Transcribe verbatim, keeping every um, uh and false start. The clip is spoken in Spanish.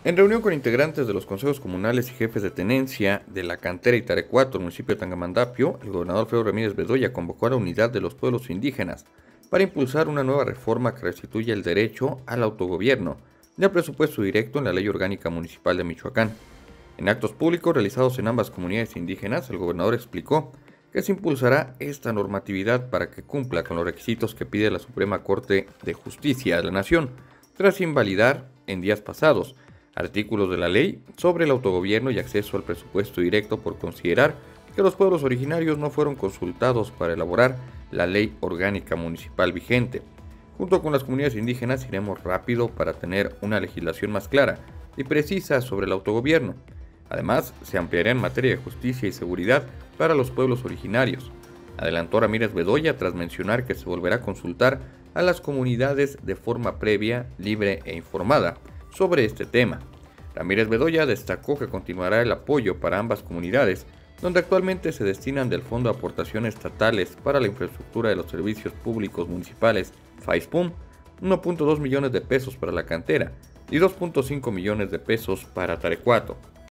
En reunión con integrantes de los consejos comunales y jefes de tenencia de La Cantera y Tarecuato, municipio de Tangamandapio, el gobernador Alfredo Ramírez Bedoya convocó a la unidad de los pueblos indígenas para impulsar una nueva reforma que restituya el derecho al autogobierno y al presupuesto directo en la Ley Orgánica Municipal de Michoacán. En actos públicos realizados en ambas comunidades indígenas, el gobernador explicó que se impulsará esta normatividad para que cumpla con los requisitos que pide la Suprema Corte de Justicia de la Nación, tras invalidar en días pasados artículos de la ley sobre el autogobierno y acceso al presupuesto directo por considerar que los pueblos originarios no fueron consultados para elaborar la ley orgánica municipal vigente. Junto con las comunidades indígenas iremos rápido para tener una legislación más clara y precisa sobre el autogobierno. Además, se ampliará en materia de justicia y seguridad para los pueblos originarios. Adelantó Ramírez Bedoya tras mencionar que se volverá a consultar a las comunidades de forma previa, libre e informada sobre este tema. Ramírez Bedoya destacó que continuará el apoyo para ambas comunidades, donde actualmente se destinan del Fondo de Aportaciones Estatales para la Infraestructura de los Servicios Públicos Municipales, FAISPUM, uno punto dos millones de pesos para La Cantera y dos punto cinco millones de pesos para Tarecuato.